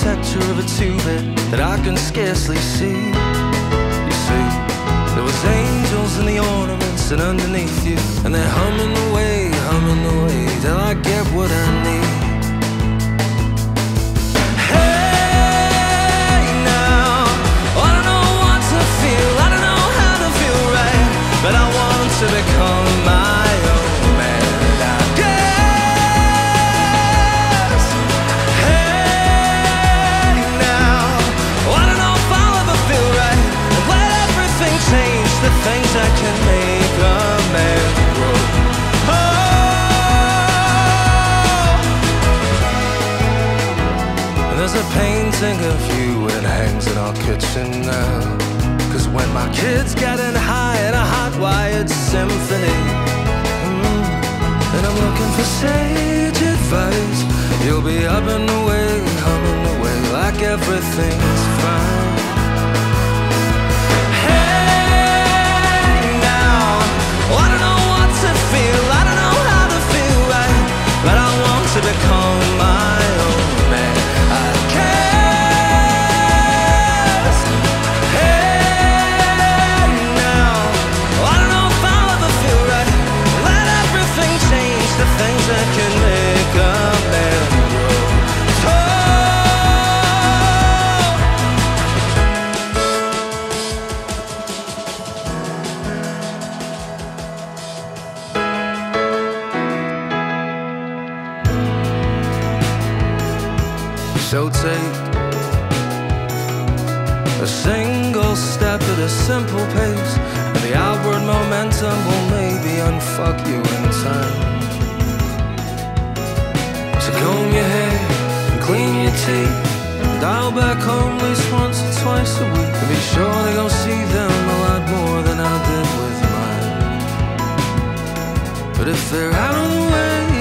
architecture of a two-bit that I can scarcely see. You see, there was angels in the ornaments and underneath you, and they're humming away till I get what I need. Hey now, I don't know what to feel, I don't know how to feel right, but I want to become my own man. I guess. Hey now, I don't know if I'll ever feel right, and let everything change the things that can make a man grow. There's a painting of you and it hangs in our kitchen now. Cause when my kid's getting high in a hot-wired symphony, and I'm looking for sage advice, you'll be up and away, humming away like everything's fine. Hey now, I don't know what to feel, I don't know how to feel right, but I want to become my own man. The things that can make a man grow tall. So take a single step at a simple pace, and the outward momentum will maybe unfuck you in time. So comb your hair and clean your teeth, dial back home at least once or twice a week, and be sure to go see them a lot more than I did with mine. But if they're out of the way,